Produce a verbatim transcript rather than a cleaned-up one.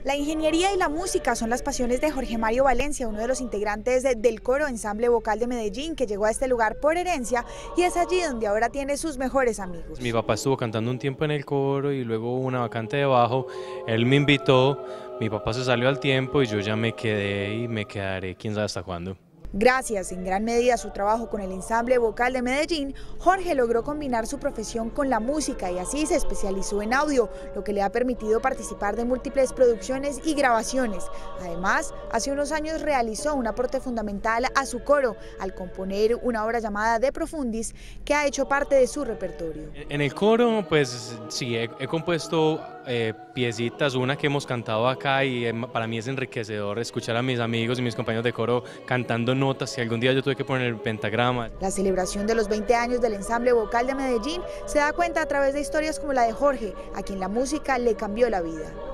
La ingeniería y la música son las pasiones de Jorge Mario Valencia, uno de los integrantes de, del coro Ensamble Vocal de Medellín, que llegó a este lugar por herencia y es allí donde ahora tiene sus mejores amigos. Mi papá estuvo cantando un tiempo en el coro y luego hubo una vacante de bajo, él me invitó, mi papá se salió al tiempo y yo ya me quedé y me quedaré quién sabe hasta cuándo. Gracias en gran medida a su trabajo con el Ensamble Vocal de Medellín, Jorge logró combinar su profesión con la música y así se especializó en audio, lo que le ha permitido participar de múltiples producciones y grabaciones. Además, hace unos años realizó un aporte fundamental a su coro al componer una obra llamada De Profundis, que ha hecho parte de su repertorio. En el coro, pues sí, he, he compuesto eh, piecitas, una que hemos cantado acá y eh, para mí es enriquecedor escuchar a mis amigos y mis compañeros de coro cantando notas, si algún día yo tuve que poner el pentagrama. La celebración de los veinte años del Ensamble Vocal de Medellín se da cuenta a través de historias como la de Jorge, a quien la música le cambió la vida.